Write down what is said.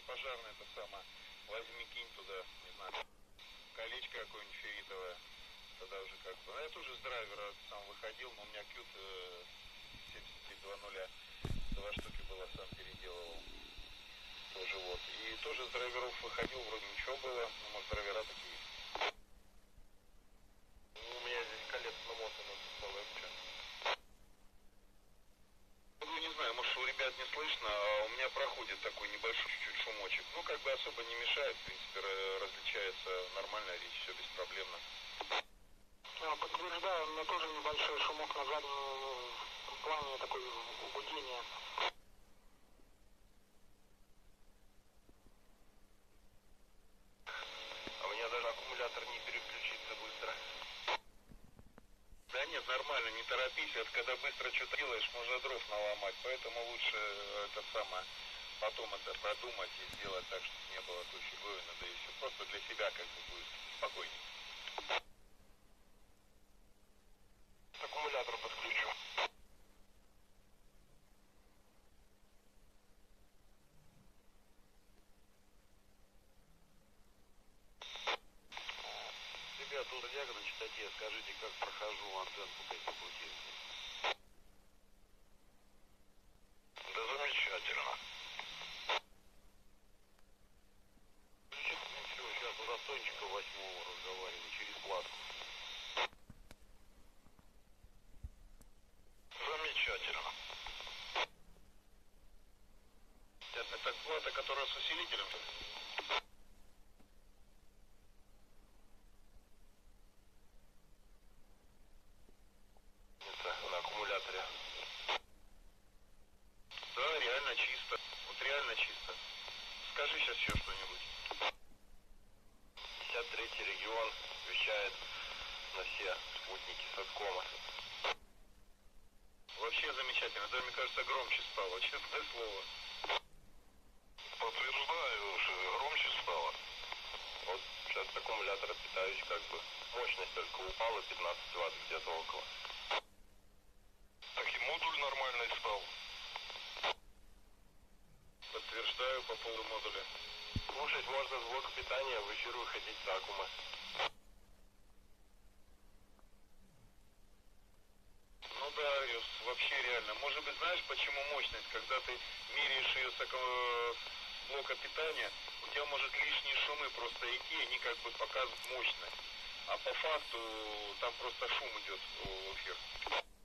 пожарный, это самое, возьми, кинь туда, не знаю, колечко какое-нибудь ферритовое, тогда уже как бы, а я тоже с драйвера сам выходил, но у меня кют 7320, 2 штуки было, сам переделывал, тоже вот, и тоже с драйверов выходил, вроде ничего было, ну, может, драйвера такие. У меня здесь колец намотано целое, что? Ну, не знаю, может, у ребят не слышно, а у меня проходит такой небольшой чуть-чуть шумочек. Ну, как бы особо не мешает, в принципе, различается нормальная речь, все беспроблемно. Подтверждаю, у меня тоже небольшой шумок на заднем плане, такое гудение. А у меня даже аккумулятор не переключится быстро. Да нет, нормально, не торопись, это когда быстро что-то делаешь, можно дров наломать, поэтому лучше это самое, потом это продумать и сделать так, чтобы не было той фиговины, да и все, просто для себя как бы будет спокойнее. Аккумулятор подключу. Ребята, тут диагноз на частоте, скажите, как прохожу антенну по этим пути. Да замечательно. Ничего, сейчас у Ростончика 8-го разговариваю через платку. Замечательно. Это плата, которая с усилителем? Это на аккумуляторе. Да, реально чисто. Вот реально чисто. Скажи сейчас еще что-нибудь. 53-й регион вещает на все спутники Саткома. Вообще замечательно. Да, мне кажется, громче стало, честное слово. Подтверждаю, что громче стало. Вот сейчас от аккумулятора питаюсь, как бы. Мощность только упала, 15 ватт где-то около. Так и модуль нормальный стал. Подтверждаю по поводу модуля. Слушать можно с блока питания, в эфир выходить с аккума. Ну да, вообще реально. Может быть, знаешь, почему мощность? Когда ты меряешь ее с блока питания, у тебя может лишние шумы просто идти, они как бы показывают мощность. А по факту там просто шум идет в эфир.